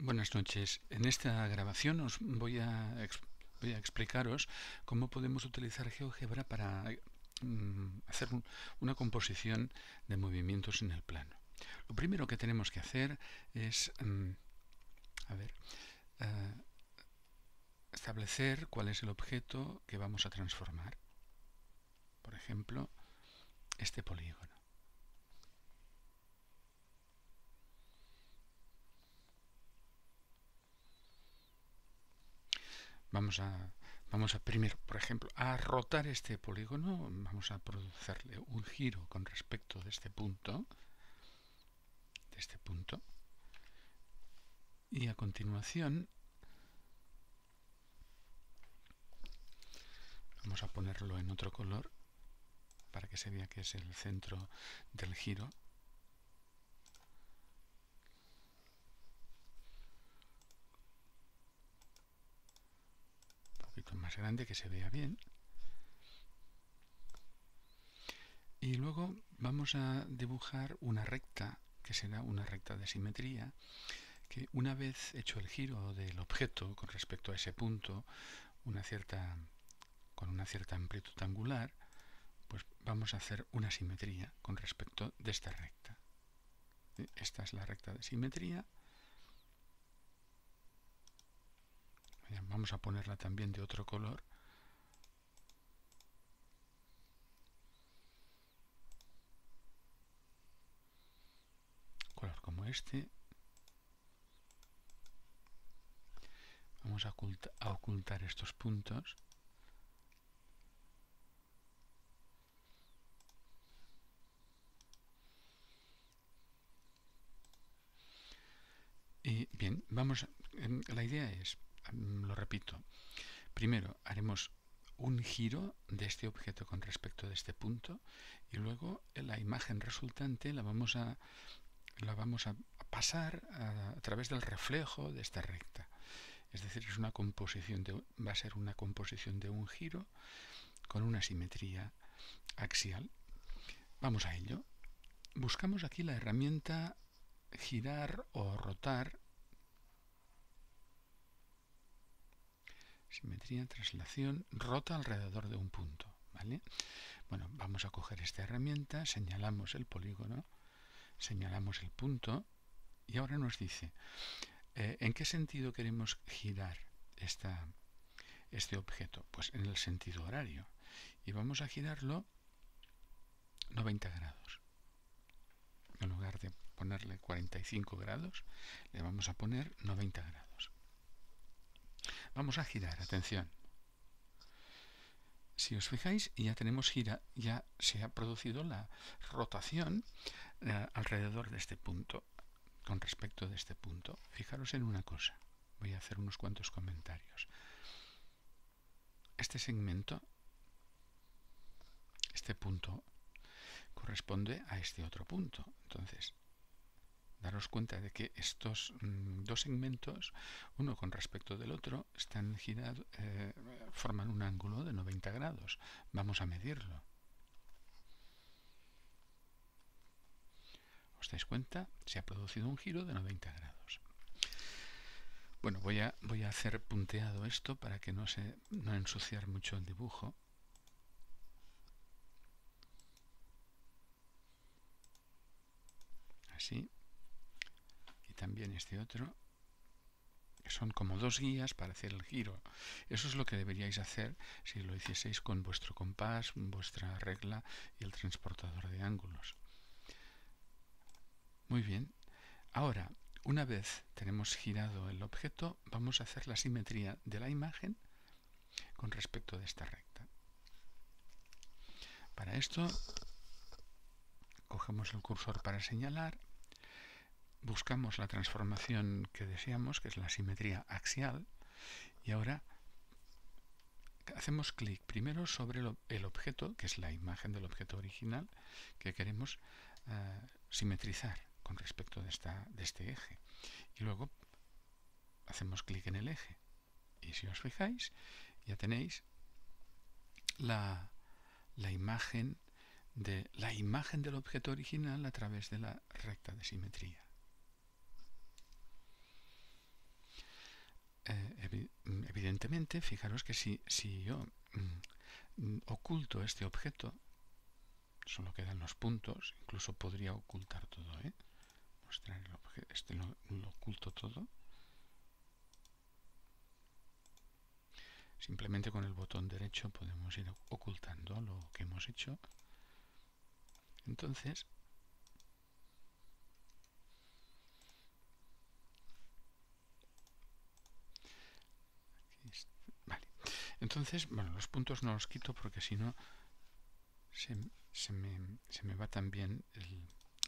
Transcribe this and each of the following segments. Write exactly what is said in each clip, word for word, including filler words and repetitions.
Buenas noches. En esta grabación os voy a, ex- voy a explicaros cómo podemos utilizar GeoGebra para mm, hacer un- una composición de movimientos en el plano. Lo primero que tenemos que hacer es mm, a ver, eh, establecer cuál es el objeto que vamos a transformar. Por ejemplo, este polígono. Vamos a, vamos a primero, por ejemplo, a rotar este polígono. Vamos a producirle un giro con respecto de este punto, de este punto, y a continuación vamos a ponerlo en otro color para que se vea que es el centro del giro. Un poquito más grande, que se vea bien. Y luego vamos a dibujar una recta, que será una recta de simetría, que una vez hecho el giro del objeto con respecto a ese punto, una cierta, con una cierta amplitud angular, pues vamos a hacer una simetría con respecto de esta recta. Esta es la recta de simetría. Vamos a ponerla también de otro color. Color como este. Vamos a, oculta, a ocultar estos puntos. Y bien, vamos. La idea es, lo repito, primero haremos un giro de este objeto con respecto de este punto y luego la imagen resultante la vamos a, la vamos a pasar a, a través del reflejo de esta recta. Es decir, es una composición de, va a ser una composición de un giro con una simetría axial. Vamos a ello. Buscamos aquí la herramienta girar o rotar. Simetría, traslación, rota alrededor de un punto, ¿vale? Bueno, vamos a coger esta herramienta, señalamos el polígono, señalamos el punto y ahora nos dice eh, ¿en qué sentido queremos girar esta, este objeto? Pues en el sentido horario. Y vamos a girarlo noventa grados. En lugar de ponerle cuarenta y cinco grados, le vamos a poner noventa grados. Vamos a girar, atención. Si os fijáis, ya tenemos gira, ya se ha producido la rotación eh, alrededor de este punto, con respecto de este punto. Fijaros en una cosa. Voy a hacer unos cuantos comentarios. Este segmento, este punto, corresponde a este otro punto. Entonces, daros cuenta de que estos mmm, dos segmentos, uno con respecto del otro, están girados, eh, forman un ángulo de noventa grados. Vamos a medirlo. ¿Os dais cuenta? Se ha producido un giro de noventa grados. Bueno, voy a, voy a hacer punteado esto para que no, se, no ensuciar mucho el dibujo. Así. Y también este otro. Son como dos guías para hacer el giro. Eso es lo que deberíais hacer si lo hicieseis con vuestro compás, vuestra regla y el transportador de ángulos. Muy bien. Ahora, una vez tenemos girado el objeto, vamos a hacer la simetría de la imagen con respecto de esta recta. Para esto, cogemos el cursor para señalar, buscamos la transformación que deseamos, que es la simetría axial, y ahora hacemos clic primero sobre el objeto, que es la imagen del objeto original, que queremos uh, simetrizar con respecto de, esta, de este eje. Y luego hacemos clic en el eje. Y si os fijáis, ya tenéis la, la imagen de la imagen del objeto original a través de la recta de simetría. eh, evi evidentemente, fijaros que si, si yo mm, oculto este objeto, solo quedan los puntos, incluso podría ocultar todo, ¿eh? Mostrar el objeto, este lo, lo oculto todo. Simplemente con el botón derecho podemos ir ocultando lo que hemos hecho. Entonces, vale. Entonces, bueno, los puntos no los quito porque si no se, se, me, se me va también el,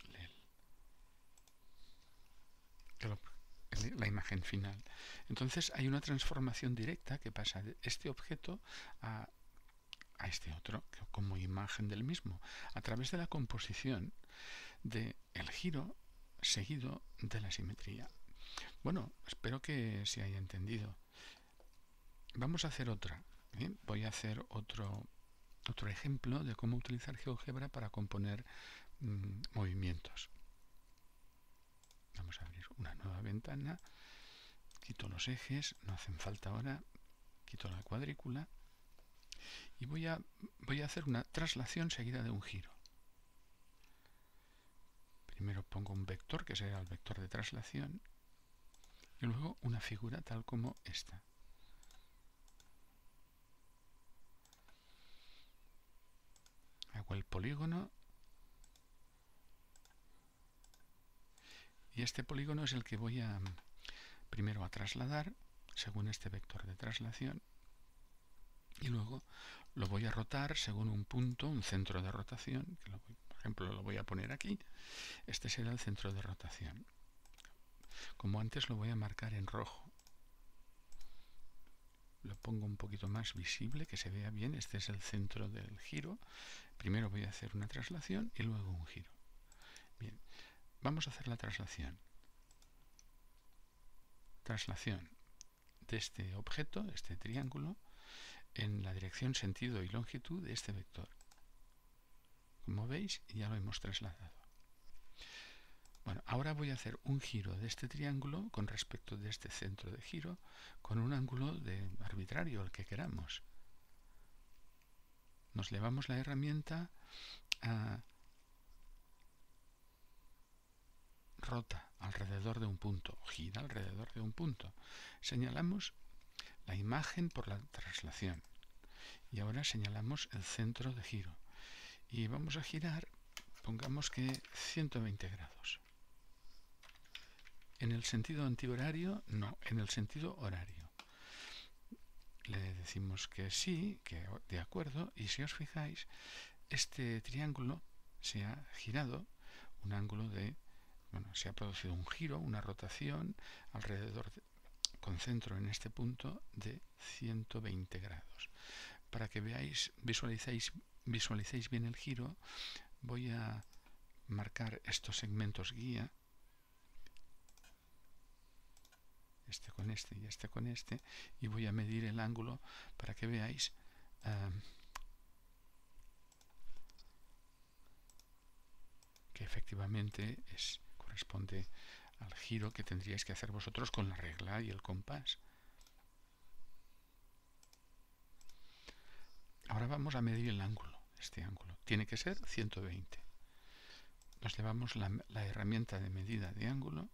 el, el, la imagen final. Entonces hay una transformación directa que pasa de este objeto a, a este otro, como imagen del mismo, a través de la composición del giro seguido de la simetría. Bueno, espero que se haya entendido. Vamos a hacer otra. ¿eh? Voy a hacer otro, otro ejemplo de cómo utilizar GeoGebra para componer mmm, movimientos. Vamos a abrir una nueva ventana. Quito los ejes, no hacen falta ahora. Quito la cuadrícula. Y voy a, voy a hacer una traslación seguida de un giro. Primero pongo un vector, que será el vector de traslación. Y luego una figura tal como esta. Hago el polígono. Y este polígono es el que voy a primero a trasladar según este vector de traslación. Y luego lo voy a rotar según un punto, un centro de rotación. Que lo voy, por ejemplo, lo voy a poner aquí. Este será el centro de rotación. Como antes lo voy a marcar en rojo. Lo pongo un poquito más visible, que se vea bien. Este es el centro del giro. Primero voy a hacer una traslación y luego un giro. Bien, vamos a hacer la traslación. Traslación de este objeto, este triángulo, en la dirección, sentido y longitud de este vector. Como veis, ya lo hemos trasladado. Bueno, ahora voy a hacer un giro de este triángulo con respecto de este centro de giro con un ángulo de arbitrario, el que queramos. Nos llevamos la herramienta a rota alrededor de un punto, gira alrededor de un punto. Señalamos la imagen por la traslación y ahora señalamos el centro de giro y vamos a girar, pongamos que ciento veinte grados. En el sentido antihorario, no, en el sentido horario. Le decimos que sí, que de acuerdo, y si os fijáis, este triángulo se ha girado un ángulo de, bueno, se ha producido un giro, una rotación alrededor, de, con centro en este punto de ciento veinte grados. Para que veáis, visualicéis, visualicéis bien el giro, voy a marcar estos segmentos guía, este con este y este con este, y voy a medir el ángulo para que veáis uh, que efectivamente es, corresponde al giro que tendríais que hacer vosotros con la regla y el compás. Ahora vamos a medir el ángulo, este ángulo. Tiene que ser ciento veinte. Nos llevamos la, la herramienta de medida de ángulo,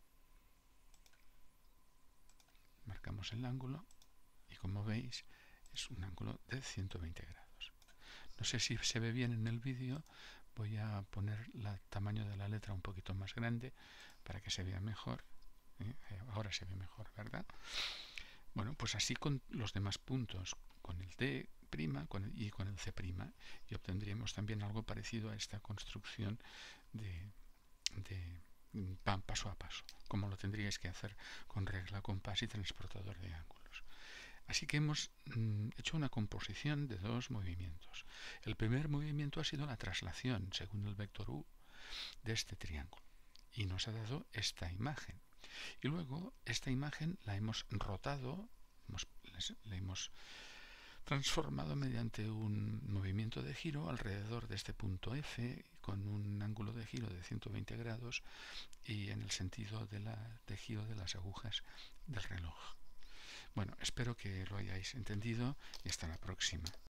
marcamos el ángulo y como veis es un ángulo de ciento veinte grados. No sé si se ve bien en el vídeo, voy a poner el tamaño de la letra un poquito más grande para que se vea mejor. ¿eh? Ahora se ve mejor, ¿verdad? Bueno, pues así con los demás puntos, con el D' con el, y con el C', y obtendríamos también algo parecido a esta construcción de, de paso a paso, como lo tendríais que hacer con regla, compás y transportador de ángulos. Así que hemos mm, hecho una composición de dos movimientos. El primer movimiento ha sido la traslación, según el vector U, de este triángulo, y nos ha dado esta imagen. Y luego esta imagen la hemos rotado, hemos, la hemos transformado mediante un movimiento de giro alrededor de este punto F con un ángulo de giro de ciento veinte grados y en el sentido de, la, de giro de las agujas del reloj. Bueno, espero que lo hayáis entendido y hasta la próxima.